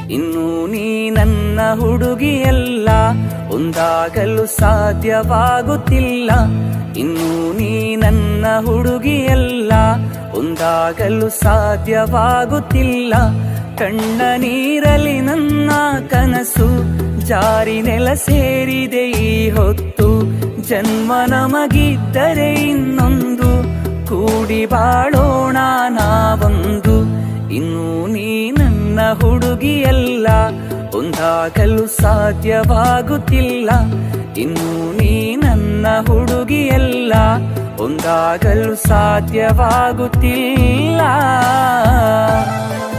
ಇನ್ನು ನೀ ನನ್ನ ಹುಡುಗಿಯಲ್ಲ, ಒಂದಾಗಲು ಸಾಧ್ಯವಾಗುತ್ತಿಲ್ಲ. ಇನ್ನು ನೀ ನನ್ನ ಹುಡುಗಿಯಲ್ಲ, ಒಂದಾಗಲು ಸಾಧ್ಯವಾಗುತ್ತಿಲ್ಲ. ಕಣ್ಣ ನೀರಲಿ ನನ್ನ ಕನಸು ಜಾರಿ ನೆಲ ಸೇರಿದೆ ಈ ಹೊತ್ತು. ಜನ್ಮ ನಮಗಿದ್ದರೆ ಇನ್ನೊಂದು, ಕೂಡಿ ಬಾಳೋಣ ನಾವೊಂದು. ಇನ್ನು ನೀ ನನ್ನ ಹುಡುಗಿಯಲ್ಲ, ಒಂದಾಗಲು ಸಾಧ್ಯವಾಗುತ್ತಿಲ್ಲ. ಇನ್ನು ನೀ ನನ್ನ ಹುಡುಗಿಯಲ್ಲ, ಒಂದಾಗಲು ಸಾಧ್ಯವಾಗುತ್ತಿಲ್ಲ.